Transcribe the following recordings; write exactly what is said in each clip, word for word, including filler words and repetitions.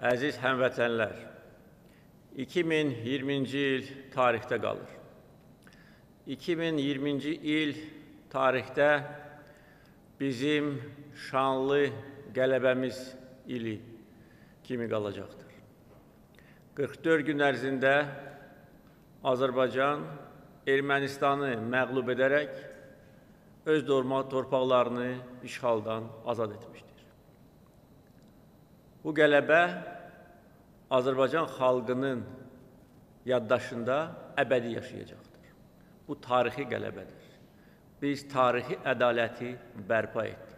Əziz həmvətənlər, iki min iyirminci il tarixdə qalır. iki min iyirminci il tarixdə bizim şanlı qələbəmiz ili kimi qalacaqdır. qırx dörd gün ərzində Azərbaycan Ermənistanı məğlub edərək öz doğma torpaqlarını işğaldan azad etmişdir. Bu qələbə Azərbaycan xalqının yaddaşında əbədi yaşayacaqdır. Bu tarixi qələbədir. Biz tarixi ədaləti bərpa etdik.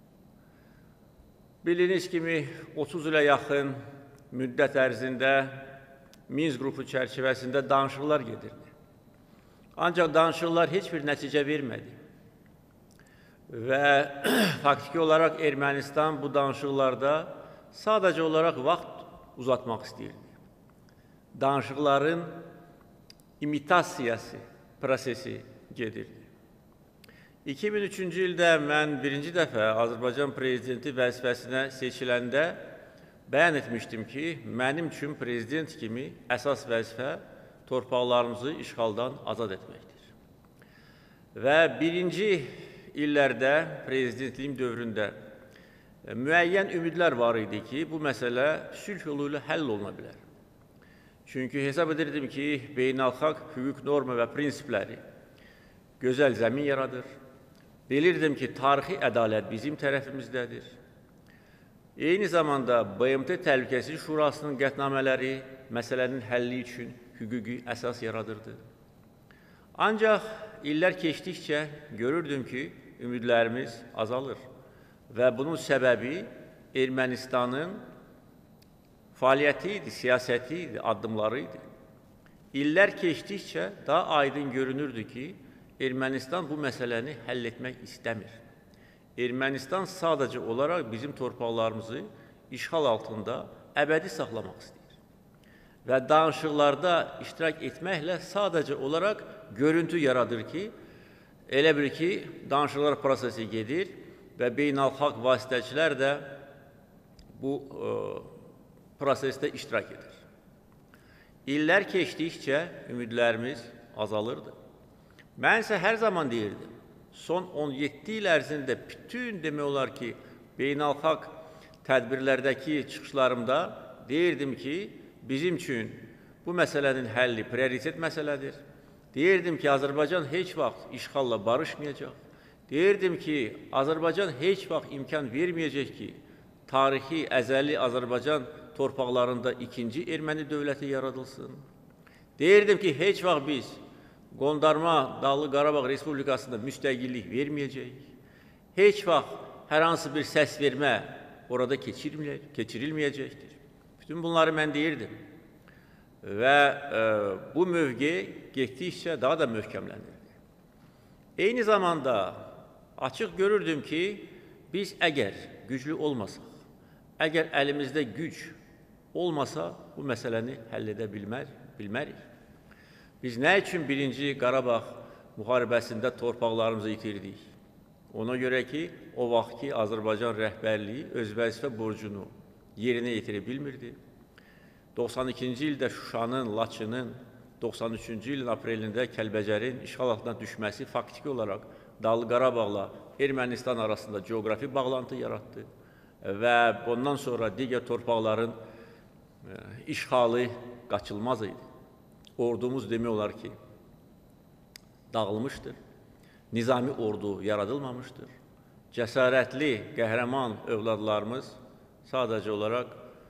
Bildiyiniz kimi otuz ilə yaxın müddət ərzində Minsk qrupu çərçivəsində danışıqlar gedirdi. Ancaq danışıqlar heç bir nəticə vermədi. Və faktiki olaraq Ermənistan bu danışıqlarda sadəcə olaraq vaxt uzatmaq istəyirdi. Danışıqların imitasiyası prosesi gedirdi. iki min üçüncü ildə mən birinci dəfə Azərbaycan prezidenti vəzifəsinə seçiləndə bəyan etmişdim ki, mənim üçün prezident kimi əsas vəzifə torpaqlarımızı işğaldan azad etməkdir. Və birinci illərdə, prezidentliyim dövründə müəyyən ümidlər var idi ki, bu məsələ sülh yolu ilə həll oluna bilər. Çünki hesab edirdim ki, beynəlxalq hüquq norma və prinsipləri gözəl zəmin yaradır. Bilirdim ki, tarixi ədalət bizim tərəfimizdədir. Eyni zamanda B M T Təhlükəsizlik Şurasının qətnamələri məsələnin həlli üçün hüquqi əsas yaradırdı. Ancaq illər keçdikcə görürdüm ki, ümidlərimiz azalır və bunun səbəbi Ermənistanın fəaliyyəti idi, siyasəti idi, addımları idi. İllər keçdikcə daha aydın görünürdü ki, Ermənistan bu məsələni həll etmək istəmir. Ermənistan sadəcə olaraq bizim torpaqlarımızı işğal altında əbədi saxlamaq istəyir. Və danışıqlarda iştirak etməklə sadəcə olaraq görüntü yaradır ki, elə bir ki, danışıqlar prosesi gedir və beynəlxalq vasitəçilər də bu e, prosesdə iştirak edir. İllər keçdikcə ümidlərimiz azalırdı. Mən isə hər zaman deyirdim, son on yeddi il ərzində bütün demək olar ki, beynəlxalq tədbirlərdəki çıxışlarımda deyirdim ki, bizim üçün bu məsələnin həlli prioritet məsələdir. Deyirdim ki, Azərbaycan heç vaxt işğalla barışmayacaq. Deyirdim ki, Azərbaycan heç vaxt imkan verməyəcək ki, tarixi, əzəli Azərbaycan torpaqlarında ikinci erməni dövləti yaradılsın. Deyirdim ki, heç vaxt biz qondarma Dağlı Qarabağ Respublikasında müstəqillik verməyəcək. Heç vaxt hər hansı bir səs vermə orada keçirilməyəcəkdir. Bütün bunları mən deyirdim. Və e, bu mövqe getdikcə daha da möhkəmlənirdi. Eyni zamanda açıq görürdüm ki, biz əgər güclü olmasaq, əgər əlimizdə güc olmasa, bu məsələni həll edə bilmər, bilmərik. Biz nə üçün birinci Qarabağ müharibəsində torpaqlarımızı itirdik? Ona görə ki, o vaxtki Azərbaycan rəhbərliyi öz vəzifə borcunu yerinə yetirə bilmirdi. doxsan ikinci ildə Şuşanın, Laçının, doxsan üçüncü ilin aprelində Kəlbəcərin işğal altına düşməsi faktiki olaraq Dağlı Qarabağla Ermənistan arasında coğrafi bağlantı yaratdı və bundan sonra digər torpaqların işğalı qaçılmaz idi. Ordumuz demək olar ki, dağılmışdır. Nizami ordu yaradılmamışdır. Cəsarətli, qəhrəman övladlarımız sadəcə olaraq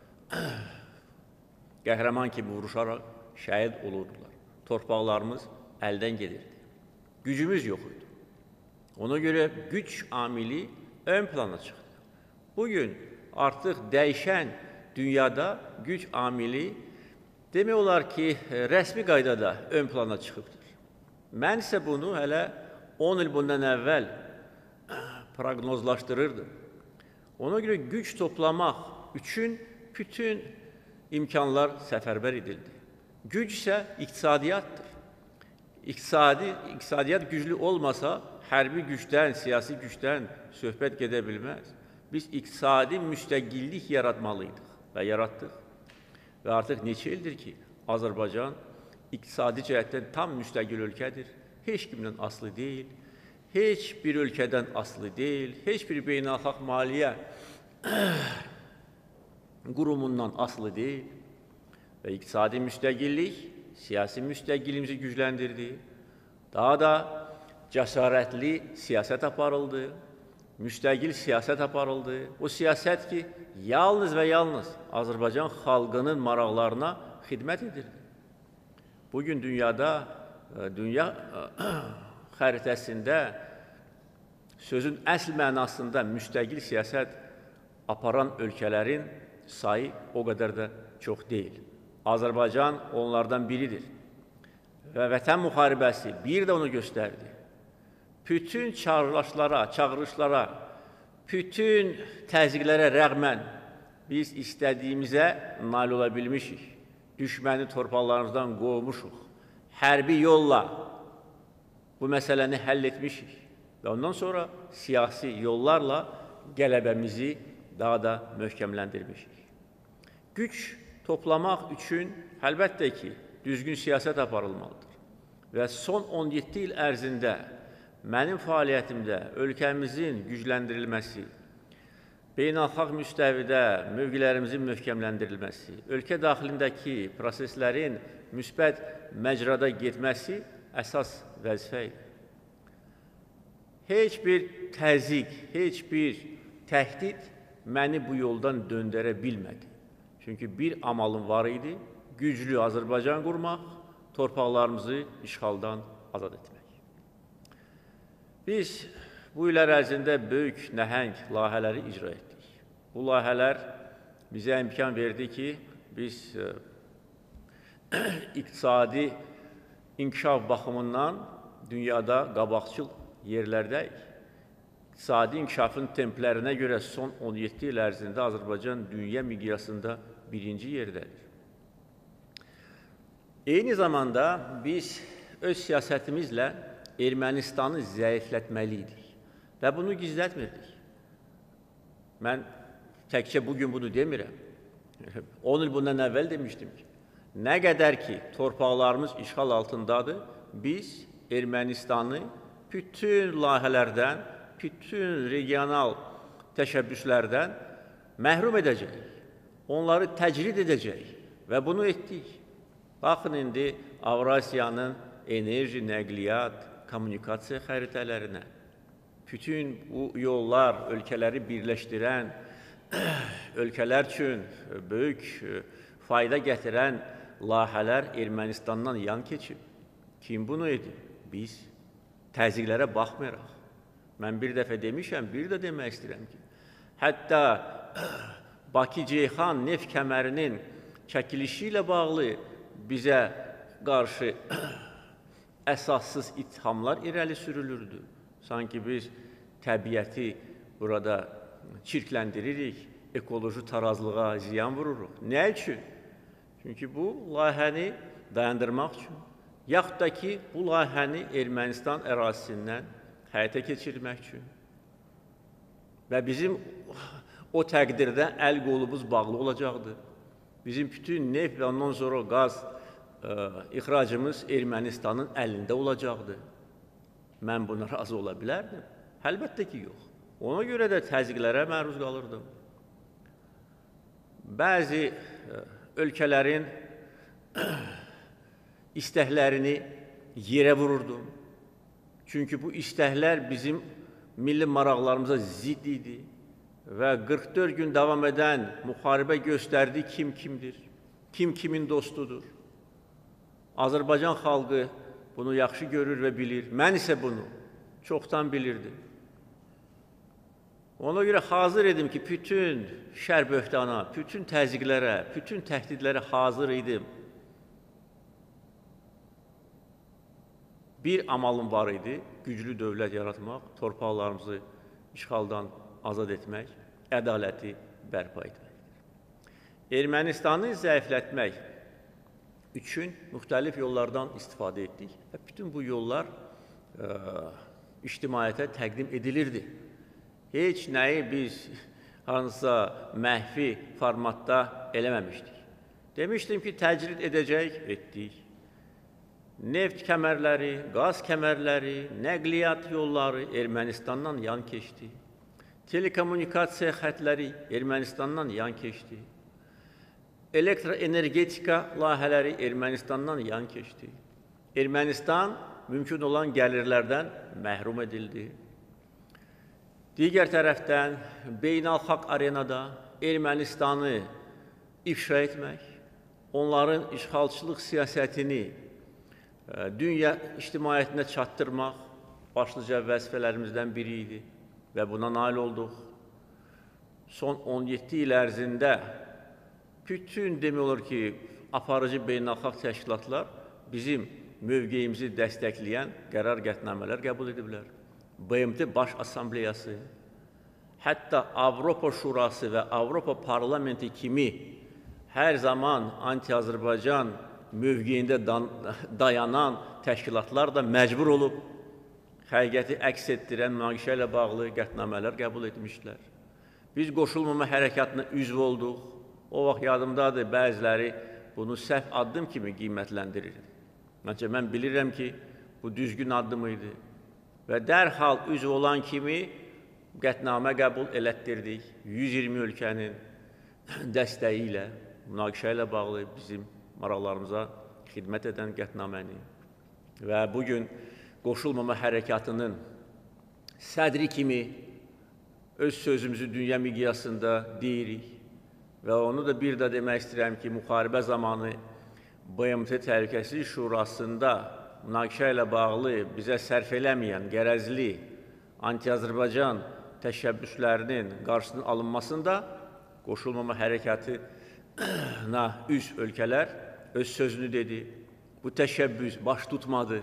qəhrəman kimi vuruşaraq şəhid olurdular. Torpaqlarımız əldən gedirdi. Gücümüz yox idi. Ona görə güc amili ön plana çıxdı. Bugün artıq dəyişən dünyada güc amili demək olar ki, rəsmi qaydada ön plana çıxıbdır. Mən isə bunu hələ on il bundan əvvəl proqnozlaşdırırdım. Ona görə güc toplamaq üçün bütün imkanlar səfərbər edildi. Güc isə iqtisadiyyatdır. İqtisadi, iqtisadiyyat güclü olmasa, hərbi gücdən, siyasi gücdən söhbət gedə bilməz. Biz iqtisadi müstəqillik yaratmalıydıq. və yaratdıq. Və artıq neçə ildir ki, Azərbaycan iqtisadi cəhətdən tam müstəqil ölkədir. Heç kimdən asılı deyil, heç bir ölkədən asılı deyil, heç bir beynəlxalq maliyyə qurumundan asılı deyil. Və iqtisadi müstəqillik, siyasi müstəqilliyimizi gücləndirdi. Daha da cəsarətli siyasət aparıldı, müstəqil siyasət aparıldı. O siyasət ki, yalnız və yalnız Azərbaycan xalqının maraqlarına xidmət edirdi. Bugün dünyada, dünya xəritəsində sözün əsl mənasında müstəqil siyasət aparan ölkələrin sayı o qədər də çox deyil. Azərbaycan onlardan biridir. Və Vətən müharibəsi bir də onu göstərdi. Bütün çağrışlara, çağrışlara, bütün təzyiqlərə rəğmən biz istədiyimizə nail ola bilmişik. Düşməni torpaqlarımızdan qovmuşuq. Hərbi yolla bu məsələni həll etmişik. Və ondan sonra siyasi yollarla qələbəmizi daha da möhkəmləndirmişik. Güc toplamaq üçün əlbəttə ki, düzgün siyasət aparılmalıdır. Və son on yeddi il ərzində mənim fəaliyyətimdə ölkəmizin gücləndirilməsi, beynəlxalq müstəvidə mövqelərimizin möhkəmləndirilməsi, ölkə daxilindəki proseslərin müsbət məcrada getməsi əsas vəzifə idi. Heç bir təzyiq, heç bir təhdid məni bu yoldan döndərə bilmədi. Çünki bir amalım var idi, güclü Azərbaycan qurmaq, torpaqlarımızı işğaldan azad etmək. Biz bu illər ərzində böyük nəhəng layihələri icra etdik. Bu layihələr bizə imkan verdi ki, biz iqtisadi inkişaf baxımından dünyada qabaqcıl yerlərdəyik. İqtisadi inkişafın templərinə görə son on yeddi il ərzində Azərbaycan dünya miqyasında birinci yerdədir. Eyni zamanda biz öz siyasətimizlə Ermənistanı zəiflətməliydik və bunu gizlətmirdik. Mən təkcə bugün bunu demirəm. on il bundan əvvəl demişdim ki, nə qədər ki torpaqlarımız işğal altındadır, biz Ermənistanı bütün layihələrdən, bütün regional təşəbbüslərdən məhrum edəcəyik. Onları təcrid edəcəyik və bunu etdik. Baxın, indi Avrasiyanın enerji, nəqliyyat, kommunikasiya xəritələrinə, bütün bu yollar ölkələri birləşdirən, ölkələr üçün böyük fayda gətirən layihələr Ermənistandan yan keçib. Kim bunu edib? Biz təzyiqlərə baxmayaraq. Mən bir dəfə demişəm, bir də demək istəyirəm ki, hətta Bakı-Ceyhan neft kəmərinin çəkilişi ilə bağlı bizə qarşı əsassız ittihamlar irəli sürülürdü. Sanki biz təbiəti burada çirkləndiririk, ekoloji tarazlığa ziyan vururuq. Nə üçün? Çünki bu layihəni dayandırmaq üçün, yaxud da ki, bu layihəni Ermənistan ərazisindən həyata keçirmək üçün. Və bizim o təqdirdə əl qolumuz bağlı olacaqdır. Bizim bütün neft və ondan sonra qaz ixracımız Ermənistanın əlində olacaqdır. Mən buna razı ola bilərdim? Əlbəttə ki, yox. Ona görə də təzyiqlərə məruz qalırdım. Bəzi ölkələrin istəklərini yerə vururdum. Çünki bu istəklər bizim milli maraqlarımıza zidd idi və qırx dörd gün davam edən müharibə göstərdi kim kimdir, kim kimin dostudur. Azərbaycan xalqı bunu yaxşı görür və bilir. Mən isə bunu çoxdan bilirdim. Ona görə hazır idim ki, bütün şər böhtana, bütün təzyiqlərə, bütün təhdidlərə hazır idim. Bir amalım var idi, güclü dövlət yaratmaq, torpaqlarımızı işğaldan azad etmək, ədaləti bərpa etməkdir. Ermənistanı zəiflətmək üçün müxtəlif yollardan istifadə etdik və bütün bu yollar ə, ictimaiyyətə təqdim edilirdi. Heç nəyi biz hansısa məhfi formatda eləməmişdik. Demişdim ki, təcrid edəcək, etdik. Neft kəmərləri, qaz kəmərləri, nəqliyyat yolları Ermənistandan yan keçdi. Telekommunikasiya xətləri Ermənistandan yan keçdi. Elektroenergetika layihələri Ermənistandan yan keçdi. Ermənistan mümkün olan gəlirlərdən məhrum edildi. Digər tərəfdən, beynəlxalq arenada Ermənistanı ifşa etmək, onların işğalçılıq siyasətini dünya ictimaiyyətinə çatdırmaq başlıca vəzifələrimizdən biri idi və buna nail olduq. Son on yeddi il ərzində bütün demək olur ki, aparıcı beynəlxalq təşkilatlar bizim mövqeyimizi dəstəkləyən qərar qətnamələr qəbul ediblər. B M T Baş Assambleyası, hətta Avropa Şurası və Avropa Parlamenti kimi hər zaman anti-Azərbaycan mövqeyində dayanan təşkilatlar da məcbur olub həqiqəti əks etdirən münaqişə ilə bağlı qətnamələr qəbul etmişlər. Biz qoşulmama hərəkatına üzv olduq. O vaxt yadımdadır, bəziləri bunu səhv addım kimi qiymətləndirir. Məncə, mən bilirəm ki, bu düzgün addım idi və dərhal üzv olan kimi qətnamə qəbul elətdirdik. yüz iyirmi ölkənin dəstəyi ilə, münaqişə ilə bağlı bizim maraqlarımıza xidmət edən qətnaməni və bugün qoşulmama hərəkatının sədri kimi öz sözümüzü dünya miqyasında deyirik və onu da bir də demək istəyirəm ki, müharibə zamanı B M T Təhlükəsizlik Şurasında münaqişə ilə bağlı bizə sərf eləməyən qərəzli anti-Azərbaycan təşəbbüslərinin qarşısının alınmasında qoşulmama hərəkatına üz ölkələr öz sözünü dedi. Bu təşəbbüs baş tutmadı.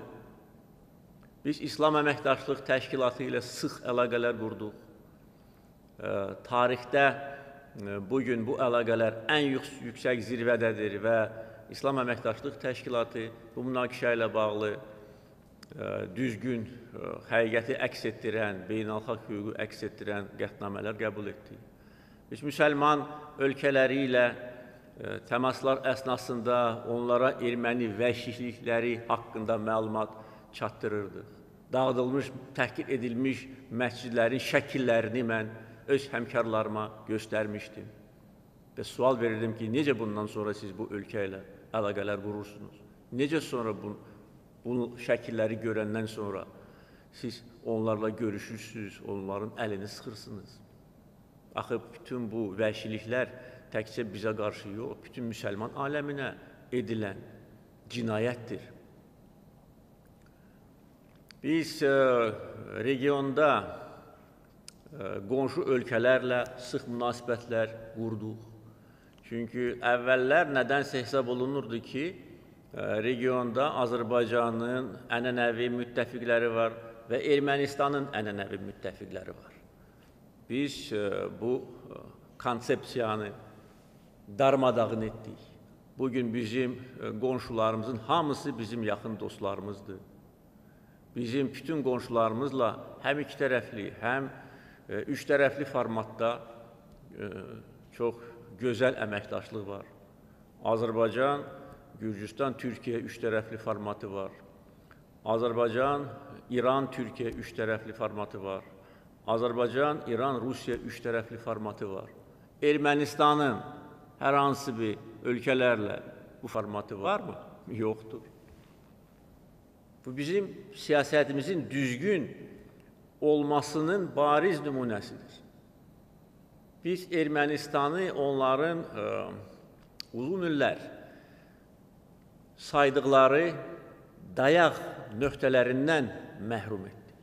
Biz İslam Əməkdaşlıq Təşkilatı ilə sıx əlaqələr qurduq. E, tarixdə e, bugün bu əlaqələr ən yüksək zirvədədir və İslam Əməkdaşlıq Təşkilatı bu münaqişə ilə bağlı e, düzgün, e, həqiqəti əks etdirən, beynəlxalq hüququ əks etdirən qətnamələr qəbul etdik. Biz müsəlman ölkələri ilə e, təmaslar əsnasında onlara erməni vəhşilikləri haqqında məlumat çatdırırdıq. Dağıdılmış, təhqir edilmiş məscidlərin şəkillərini mən öz həmkarlarıma göstərmişdim. Və sual verirdim ki, necə bundan sonra siz bu ölkə ilə əlaqələr qurursunuz? Necə sonra bu, bu şəkilləri görəndən sonra siz onlarla görüşürsünüz, onların əlini sıxırsınız? Axı, bütün bu vəhşiliklər təkcə bizə qarşı yox, bütün müsəlman aləminə edilən cinayətdir. Biz e, regionda e, qonşu ölkələrlə sıx münasibətlər qurduq. Çünki əvvəllər nədənsə hesab olunurdu ki, e, regionda Azərbaycanın ənənəvi müttəfiqləri var və Ermənistanın ənənəvi müttəfiqləri var. Biz e, bu e, konsepsiyanı darmadağın etdik. Bugün bizim e, qonşularımızın hamısı bizim yaxın dostlarımızdır. Bizim bütün qonşularımızla həm iki tərəfli, həm e, üç tərəfli formatda e, çox gözəl əməkdaşlıq var. Azərbaycan, Gürcüstan, Türkiyə üç tərəfli formatı var. Azərbaycan, İran, Türkiyə üç tərəfli formatı var. Azərbaycan, İran, Rusiya üç tərəfli formatı var. Ermənistanın hər hansı bir ölkələrlə bu formatı varmı? Yoxdur. Bu bizim siyasətimizin düzgün olmasının bariz nümunəsidir. Biz Ermənistanı onların e, uzun illər saydıqları dayaq nöqtələrindən məhrum etdik.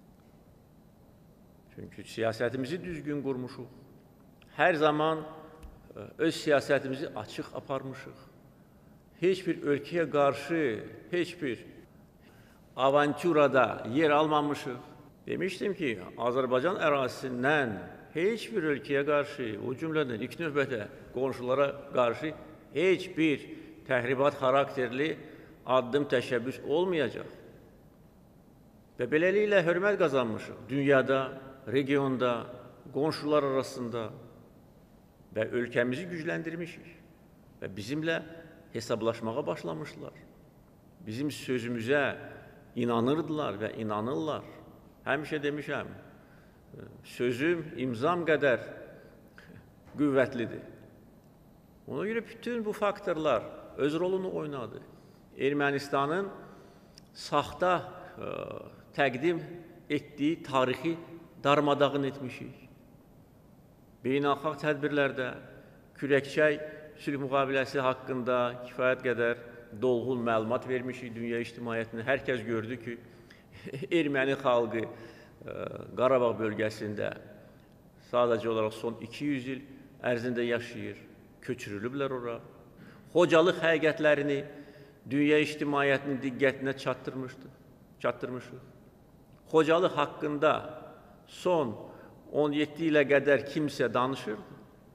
Çünki siyasətimizi düzgün qurmuşuq. Hər zaman e, öz siyasətimizi açıq aparmışıq. Heç bir ölkəyə qarşı, heç bir avanturada yer almamışıq. Demişdim ki, Azərbaycan ərazisindən heç bir ölkəyə qarşı, o cümlədən ilk növbədə qonşulara qarşı heç bir təhribat xarakterli addım təşəbbüs olmayacaq. Və beləliklə hörmət qazanmışıq dünyada, regionda, qonşular arasında. və ölkəmizi gücləndirmişik və bizimlə hesablaşmağa başlamışlar. Bizim sözümüzə inanırdılar və inanırlar. Həmişə demişəm, sözüm imzam qədər qüvvətlidir. Ona görə bütün bu faktorlar öz rolunu oynadı. Ermənistanın saxta ə, təqdim etdiyi tarixi darmadağın etmişik. Beynəlxalq tədbirlərdə kürəkçay sülh müqaviləsi haqqında kifayət qədər dolğun məlumat vermişik dünya ictimaiyyətinə. Hər kəs gördü ki, erməni xalqı ə, Qarabağ bölgəsində sadəcə olaraq son iki yüz il ərzində yaşayır, köçürülüblər ora. Xocalıq həqiqətlərini dünya ictimaiyyətinin diqqətinə çatdırmışdı, çatdırmışıq. Xocalıq haqqında son on yeddi ilə qədər kimsə danışırdı.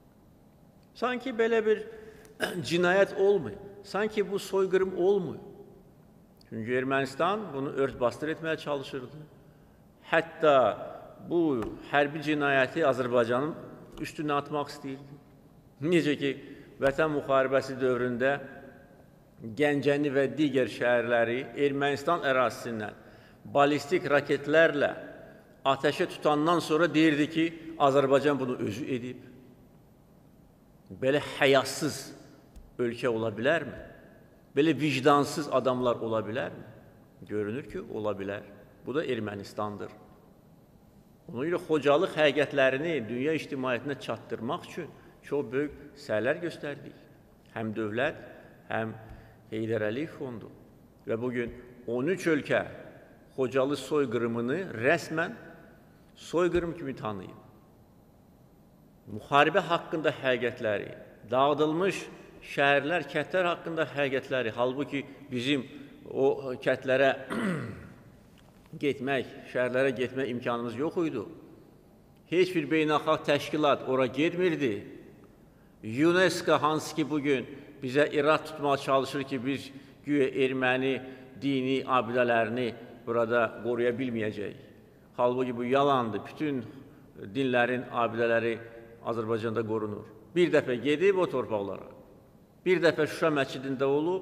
Sanki belə bir cinayət olmuyor. Sanki bu soyqırım olmuyor. Çünki Ermənistan bunu ört-bastır etməyə çalışırdı. Hətta bu hərbi cinayəti Azərbaycanın üstünə atmaq istəyirdi. Necə ki, Vətən müharibəsi dövründə Gəncəni və digər şəhərləri Ermənistan ərazisindən balistik raketlərlə ateşe tutandan sonra deyirdi ki, Azərbaycan bunu özü edib. Belə həyasız ölkə ola bilərmi? Belə vicdansız adamlar ola bilərmi? Görünür ki, ola bilər. Bu da Ermənistandır. Ona görə Xocalıq həqiqətlərini dünya ictimaiyyətinə çatdırmaq üçün çox böyük səylər göstərdik. Həm dövlət, həm Heydər Əliyev fondu. Və bugün on üç ölkə Xocalıq soyqırımını rəsmən soyqırım kimi tanıyıb. Müharibə haqqında həqiqətləri, dağıdılmış şəhərlər, kətlər haqqında həqiqətləri, halbuki bizim o kətlərə getmək, şəhərlərə getmək imkanımız yox idi. Heç bir beynəlxalq təşkilat ora getmirdi. UNESCO hansı ki bugün bizə irad tutmağa çalışır ki, biz güya erməni dini abidələrini burada qoruya bilməyəcəyik. Halbuki bu yalandır. Bütün dinlərin abidələri Azərbaycanda qorunur. Bir dəfə gedib o torpaqlara, bir dəfə Şuşa məscidində olub,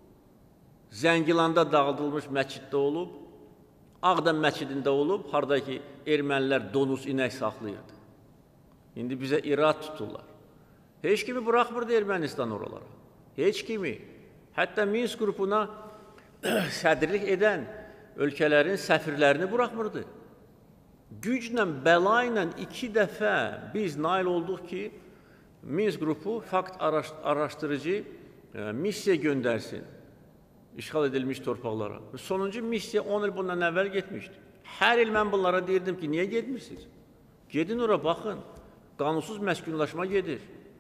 Zəngilanda dağıdılmış məsciddə olub, Ağdam məscidində olub, harada ki, ermənilər donuz inək saxlayırdı. İndi bizə irad tuturlar. Heç kimi buraxmırdı Ermənistan oralara. Heç kimi. Hətta Minsk qrupuna sədrlik edən ölkələrin səfirlərini buraxmırdı. Güclə, bəla ilə iki dəfə biz nail olduq ki, Minsk qrupu fakt araşdırıcı missiya göndərsin işğal edilmiş torpaqlara. Sonuncu missiya on il bundan əvvəl getmişdi. Hər il mən bunlara deyirdim ki, niyə getmirsiniz? Gedin ora, baxın. Qanunsuz məskunlaşma gedir.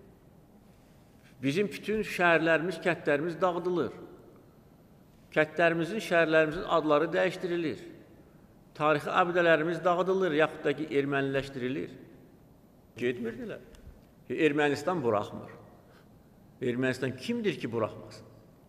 Bizim bütün şəhərlərimiz, kətlərimiz dağıdılır. Kətlərimizin, şəhərlərimizin adları dəyişdirilir. Tarixi abidələrimiz dağıdılır, yaxud da ki, erməniləşdirilir. Getmirdilər. Ermənistan buraxmır. Ermənistan kimdir ki, buraxmasın?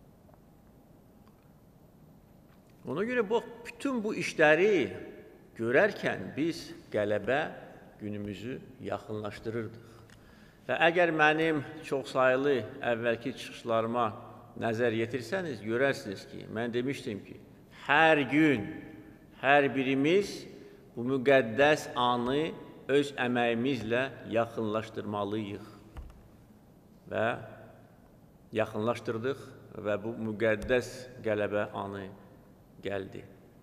Ona görə bu, bütün bu işləri görərkən biz qələbə günümüzü yaxınlaşdırırdıq. Və əgər mənim çoxsaylı əvvəlki çıxışlarıma nəzər yetirsəniz, görərsiniz ki, mən demişdim ki, hər gün, hər birimiz bu müqəddəs anı öz əməyimizlə yaxınlaşdırmalıyıq. Və yaxınlaşdırdıq və bu müqəddəs qələbə anı gəldi.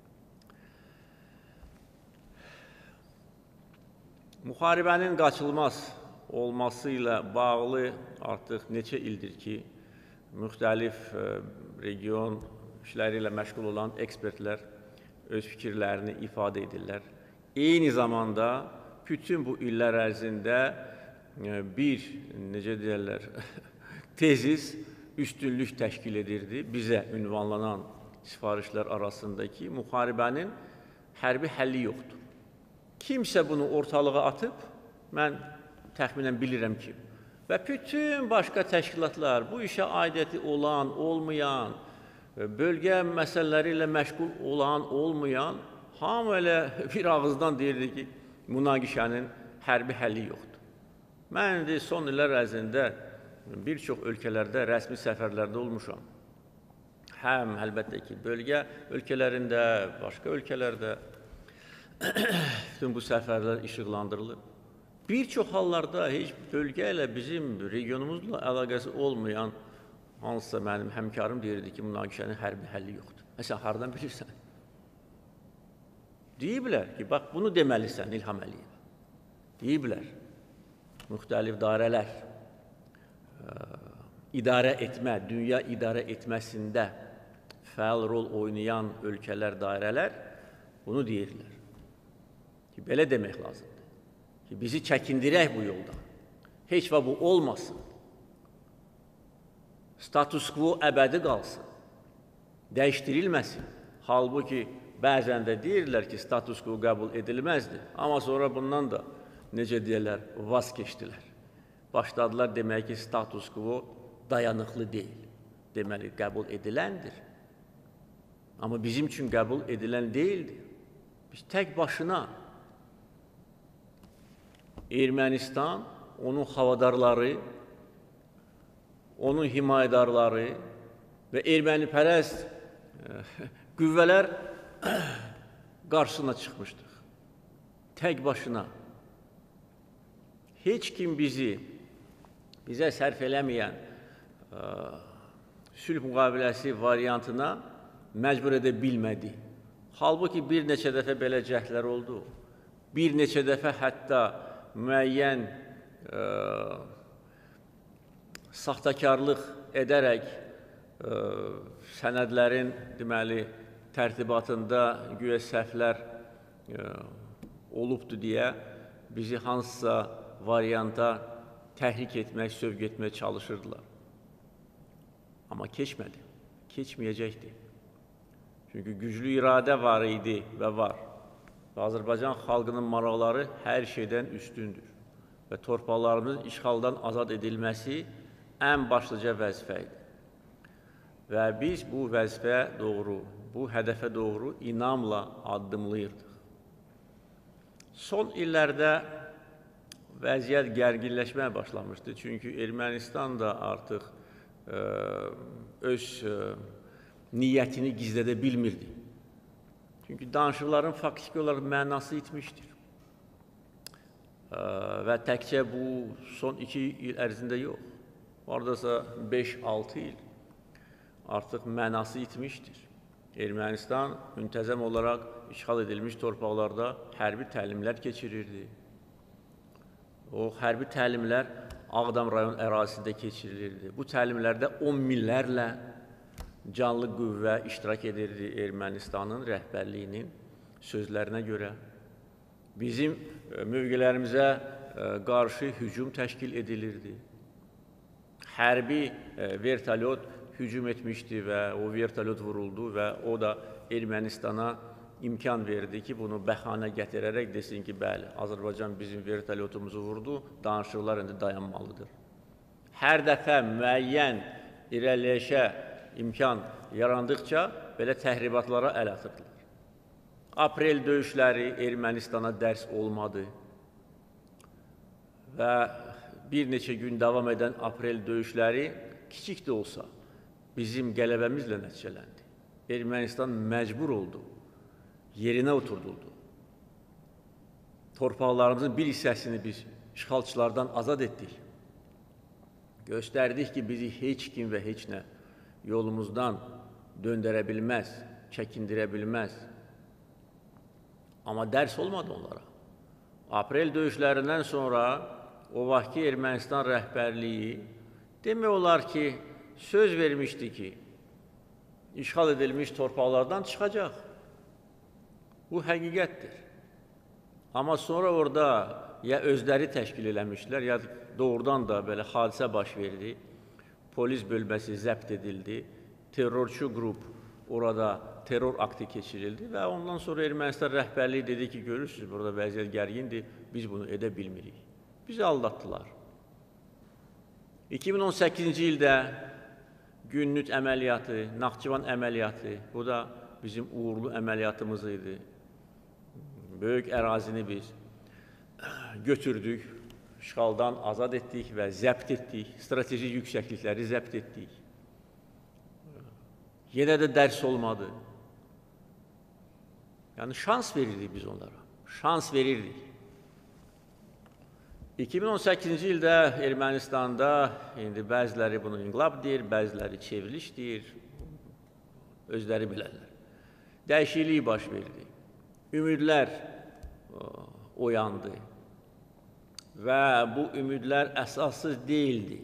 Müharibənin qaçılmaz olması ilə bağlı artıq neçə ildir ki, müxtəlif region işləri ilə məşğul olan ekspertlər öz fikirlərini ifadə edirlər. Eyni zamanda bütün bu illər ərzində bir, necə deyərlər, tezis üstünlük təşkil edirdi bizə ünvanlanan sifarişlər arasındakı müharibənin hərbi həlli yoxdur. Kimsə bunu ortalığa atıb, mən təxminən bilirəm ki, və bütün başqa təşkilatlar, bu işə aidiyyəti olan, olmayan, bölgə məsələləri ilə məşğul olan, olmayan, hamı elə bir ağızdan deyirdi ki, münaqişənin hərbi həlli yoxdur. Mən indi son illər ərzində bir çox ölkələrdə rəsmi səfərlərdə olmuşam. Həm əlbəttə ki, bölgə ölkələrində, başqa ölkələrdə bütün bu səfərlər işıqlandırılır. Bir çox hallarda heç bölgə ilə bizim regionumuzla əlaqəsi olmayan hansısa mənim həmkarım deyirdi ki, münaqişənin hərbi həlli yoxdur. Sən hardan bilirsən? Deyiblər ki, bax, bunu deməlisən İlham Əliyev. Deyiblər, müxtəlif dairələr, idarə etmə, dünya idarə etməsində fəal rol oynayan ölkələr, dairələr bunu deyirlər. Ki, belə demək lazımdır. Ki, bizi çəkindirək bu yolda. Heç və bu olmasın. Status quo əbədi qalsın. Dəyişdirilməsin. Halbuki bəzən də deyirlər ki, status quo qəbul edilməzdir. Amma sonra bundan da necə deyirlər, vaz keçdilər. Başladılar demək ki, status quo dayanıqlı deyil. Deməli, qəbul ediləndir. Amma bizim üçün qəbul edilən deyildir. Biz tək başına Ermənistan, onun havadarları, onun himayədarları və ermənipərəst qüvvələr qarşısına çıxmışdıq. Tək başına. Heç kim bizi, bizə sərf eləməyən sülh müqaviləsi variantına məcbur edə bilmədi. Halbuki bir neçə dəfə belə cəhdlər oldu. Bir neçə dəfə hətta müəyyən ə, saxtakarlıq edərək ə, sənədlərin deməli, tərtibatında güya səhvlər ə, olubdur deyə bizi hansısa varianta təhrik etmək, sövq etmək çalışırdılar. Amma keçmədi, keçməyəcəkdi. Çünki güclü iradə var idi və var. Və Azərbaycan xalqının maraqları hər şeydən üstündür. Və torpaqlarımızın işğaldan azad edilməsi ən başlıca vəzifə idi. Və biz bu vəzifəyə doğru, bu hədəfə doğru inamla addımlayırdıq. Son illərdə vəziyyət gərginləşməyə başlamışdı. Çünki Ermənistan da artıq ə, öz ə, niyyətini gizlədə bilmirdi. Çünki danışıqların faktiki olaraq mənası itmişdir. Ə, və təkcə bu son iki il ərzində yox. Oradasa beş altı il artıq mənası itmişdir. Ermənistan müntəzəm olaraq işğal edilmiş torpaqlarda hərbi təlimlər keçirirdi. O hərbi təlimlər Ağdam rayon ərazisində keçirilirdi. Bu təlimlərdə on minlərlə canlı qüvvə iştirak edirdi Ermənistanın rəhbərliyinin sözlərinə görə. Bizim mövqelərimizə qarşı hücum təşkil edilirdi. Hərbi vertolyot hücum etmişdi və o vertolyot vuruldu və o da Ermənistana imkan verdi ki, bunu bəhanə gətirərək desin ki, bəli, Azərbaycan bizim vertolyotumuzu vurdu, danışıqlar indi dayanmalıdır. Hər dəfə müəyyən irəliləyişə imkan yarandıqca belə təhribatlara əl atırdılar. Aprel döyüşləri Ermənistana dərs olmadı və bir neçə gün davam edən aprel döyüşləri kiçik də olsa bizim qələbəmizlə nəticələndi. Ermənistan məcbur oldu, yerinə oturduldu. Torpaqlarımızın bir hissəsini biz işğalçılardan azad etdik. Göstərdik ki, bizi heç kim və heç nə yolumuzdan döndərə bilməz, çəkindirə bilməz. Amma dərs olmadı onlara. Aprel döyüşlərindən sonra o vaxtki Ermənistan rəhbərliyi demək olar ki, söz vermişdi ki, işğal edilmiş torpaqlardan çıxacaq. Bu həqiqətdir. Amma sonra orada ya özləri təşkil eləmişlər, ya doğrudan da belə hadisə baş verdi. Polis bölməsi zəbt edildi, terrorçu qrup orada terror aktı keçirildi və ondan sonra Ermənistan rəhbərliyi dedi ki, görürsünüz, burada vəziyyət gərgindir, biz bunu edə bilmirik. Bizi aldatdılar. iki min on səkkizinci ildə Günnüt əməliyyatı, Naxçıvan əməliyyatı, bu da bizim uğurlu əməliyyatımız idi. Böyük ərazini biz götürdük işğaldan azad etdik və zəbt etdik, strateji yüksəklikləri zəbt etdik. Yenə də dərs olmadı. Yəni, şans verirdik biz onlara, şans verirdik. iki min on səkkizinci ildə Ermənistanda, indi bəziləri bunu inqilab deyir, bəziləri çevriliş deyir, özləri bilərlər. Dəyişiklik baş verdi, ümidlər oyandı və bu ümidlər əsassız deyildi.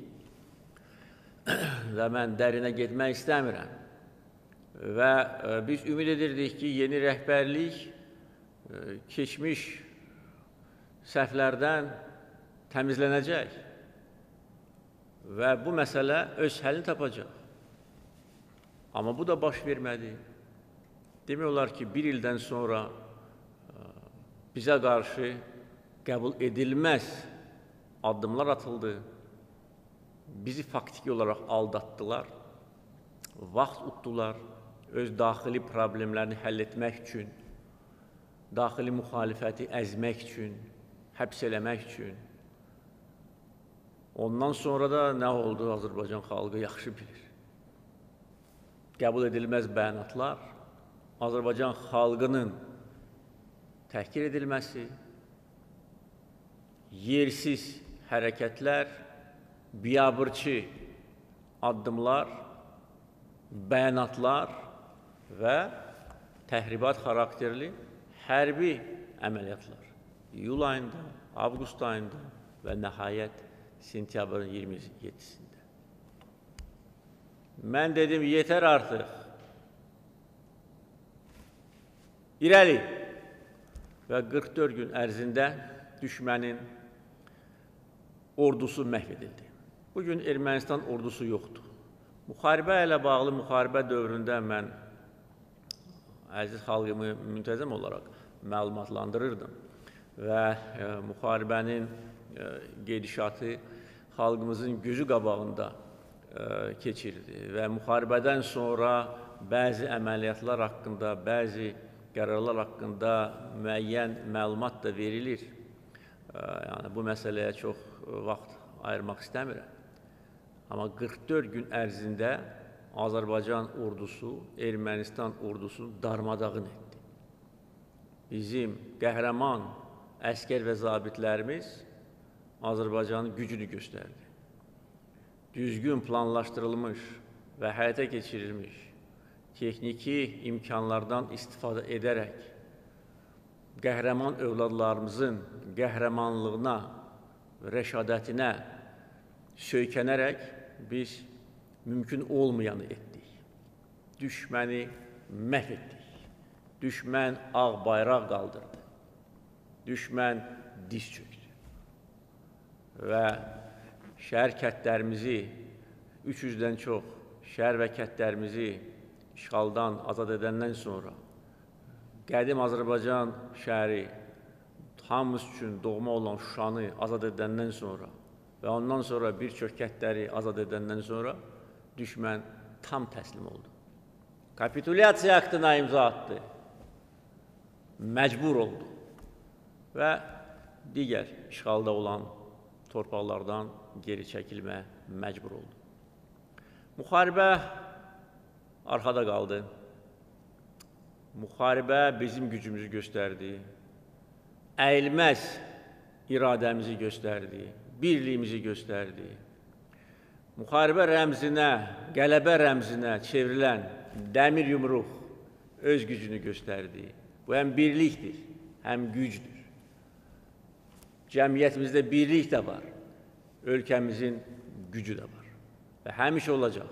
Və mən dərinə getmək istəmirəm. Və biz ümid edirdik ki, yeni rəhbərlik keçmiş səhvlərdən təmizlənəcək və bu məsələ öz həllini tapacaq. Amma bu da baş vermədi. Demək olar ki, bir ildən sonra bizə qarşı qəbul edilməz addımlar atıldı. Bizi faktiki olaraq aldatdılar, vaxt utdular, öz daxili problemlərini həll etmək üçün, daxili müxalifəti əzmək üçün, həbs eləmək üçün. Ondan sonra da nə oldu Azərbaycan xalqı yaxşı bilir. Qəbul edilməz bəyanatlar, Azərbaycan xalqının təhqir edilməsi, yersiz hərəkətlər, biabırçı addımlar, bəyanatlar və təhribat xarakterli hərbi əməliyyatlar. İyul ayında, avqust ayında və nəhayət sentyabrın iyirmi yeddisində. Mən dedim, yetər artıq. İrəli və qırx dörd gün ərzində düşmənin ordusu məhv edildi. Bugün Ermənistan ordusu yoxdur. Müharibə ilə bağlı müharibə dövründə mən əziz xalqımı müntəzəm olaraq məlumatlandırırdım və e, müharibənin e, gedişatı xalqımızın gözü qabağında e, keçirdi və müharibədən sonra bəzi əməliyyatlar haqqında, bəzi qərarlar haqqında müəyyən məlumat da verilir. E, yəni, bu məsələyə çox vaxt ayırmaq istəmirəm. Amma qırx dörd gün ərzində Azərbaycan ordusu, Ermənistan ordusunu darmadağın etdi. Bizim qəhrəman əskər və zabitlərimiz Azərbaycanın gücünü göstərdi. Düzgün planlaşdırılmış və həyata keçirilmiş texniki imkanlardan istifadə edərək qəhrəman övladlarımızın qəhrəmanlığına, rəşadətinə söykənərək biz mümkün olmayanı etdik. Düşməni məhv etdik. Düşmən ağ bayraq qaldırdı. Düşmən diz çöktü. Və şəhər kəndlərimizi, üç yüzdən çox şəhər və kəndlərimizi işğaldan azad edəndən sonra qədim Azərbaycan şəhəri hamımız üçün doğma olan Şuşanı azad edəndən sonra və ondan sonra bir çox kəndləri azad edəndən sonra düşmən tam təslim oldu. Kapitulyasiya aktına imza atdı. Məcbur oldu və digər işğalda olan torpaqlardan geri çəkilmə məcbur oldu. Müharibə arxada qaldı. Müharibə bizim gücümüzü göstərdi. Əyilməz iradəmizi göstərdi. Birliyimizi göstərdi. Müharibə rəmzinə, qələbə rəmzinə çevrilən dəmir yumruq öz gücünü göstərdi. Bu həm birlikdir, həm gücdür. Cəmiyyətimizdə birlik də var, ölkəmizin gücü də var və həmişə olacaq.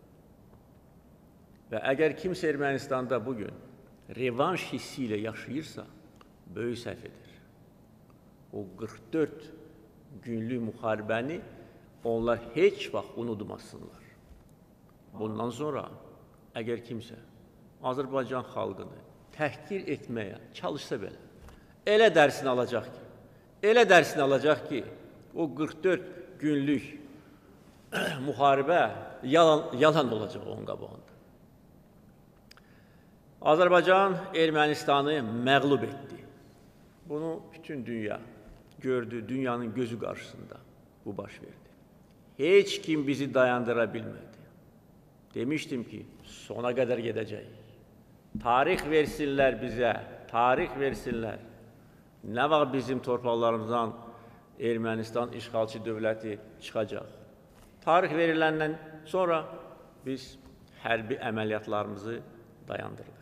Və əgər kimsə Ermənistanda bugün revanş hissi ilə yaşayırsa, böyük səhv edir. O qırx dörd günlük müharibəni onlar heç vaxt unutmasınlar. Bundan sonra əgər kimsə Azərbaycan xalqını təhqir etməyə çalışsa belə, elə dərsini alacaq ki, elə dərsini alacaq ki, o qırx dörd günlük müharibə yalan, yalan olacaq onun qabağında. Azərbaycan Ermənistanı məğlub etdi. Bunu bütün dünya gördü, dünyanın gözü qarşısında bu baş verdi. Heç kim bizi dayandıra bilmədi. Demişdim ki, sona qədər gedəcək. Tarix versinlər bizə, tarix versinlər. Nə vaxt bizim torpaqlarımızdan Ermənistan işğalçı dövləti çıxacaq? Tarix veriləndən sonra biz hərbi əməliyyatlarımızı dayandırdıq.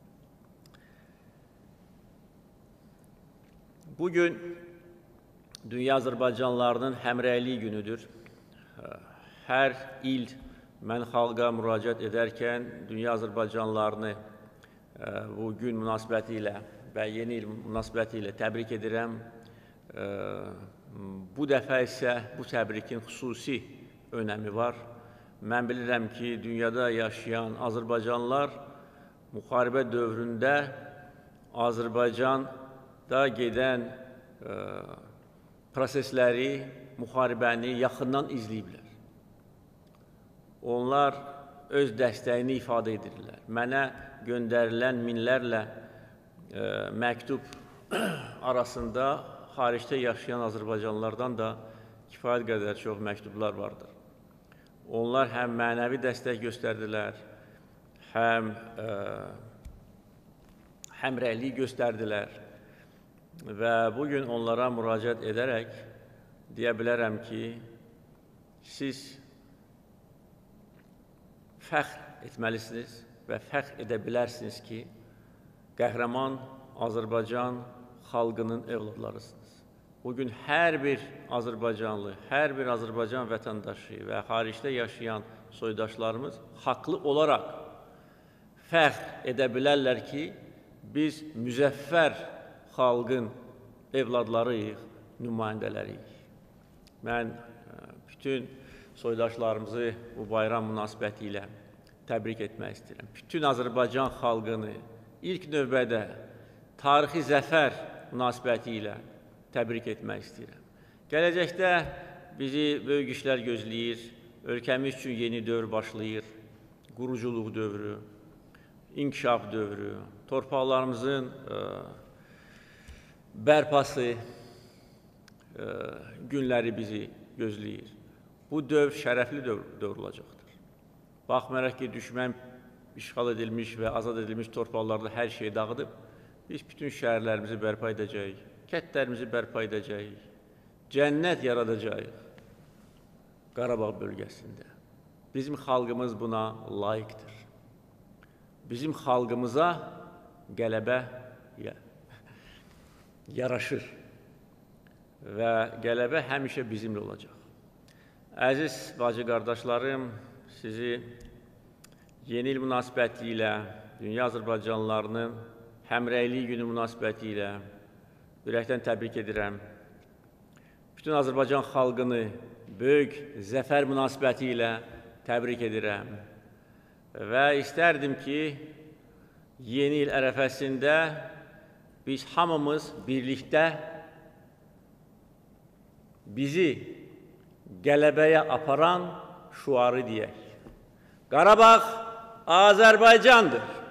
Bugün Dünya Azərbaycanlılarının həmrəylik günüdür. Hər il mən xalqa müraciət edərkən Dünya Azərbaycanlılarını bu gün münasibəti ilə və yeni il münasibəti ilə təbrik edirəm. Bu dəfə isə bu təbrikin xüsusi önəmi var. Mən bilirəm ki, dünyada yaşayan Azərbaycanlılar müharibə dövründə Azərbaycanda gedən prosesləri, müharibəni yaxından izləyiblər. Onlar öz dəstəyini ifadə edirlər. Mənə göndərilən minlərlə e, məktub arasında xaricdə yaşayan Azərbaycanlılardan da kifayət qədər çox məktublar vardır. Onlar həm mənəvi dəstək göstərdilər, həm e, həmrəylik göstərdilər və bugün onlara müraciət edərək deyə bilərəm ki, siz fəxr etməlisiniz və fəxr edə bilərsiniz ki, qəhrəman Azərbaycan xalqının evladlarısınız. Bugün hər bir Azərbaycanlı, hər bir Azərbaycan vətəndaşı və xaricdə yaşayan soydaşlarımız haqlı olaraq fəxr edə bilərlər ki, biz müzəffər xalqın evladlarıyıq, nümayəndələriyik. Mən bütün soydaşlarımızı bu bayram münasibəti ilə təbrik etmək istəyirəm. Bütün Azərbaycan xalqını ilk növbədə tarixi zəfər münasibəti ilə təbrik etmək istəyirəm. Gələcəkdə bizi böyük işlər gözləyir, ölkəmiz üçün yeni dövr başlayır, quruculuq dövrü, inkişaf dövrü, torpaqlarımızın ə, bərpası ə, günləri bizi gözləyir. Bu dövr şərəfli dövr, dövr olacaqdır. Baxmayaraq ki, düşmən işğal edilmiş və azad edilmiş torpaqlarda hər şeyi dağıdıb, biz bütün şəhərlərimizi bərpa edəcəyik, kəndlərimizi bərpa edəcəyik, cənnət yaradacağıq Qarabağ bölgəsində. Bizim xalqımız buna layiqdir. Bizim xalqımıza qələbə yaraşır və qələbə həmişə bizimlə olacaq. Əziz bacı qardaşlarım, sizi yeni il münasibəti ilə, Dünya Azərbaycanlılarının həmrəylik günü münasibəti ilə ürəkdən təbrik edirəm. Bütün Azərbaycan xalqını böyük zəfər münasibəti ilə təbrik edirəm. Və istərdim ki, yeni il ərəfəsində biz hamımız birlikdə bizi qələbəyə aparan şuarı deyək. Qarabağ Azərbaycandır.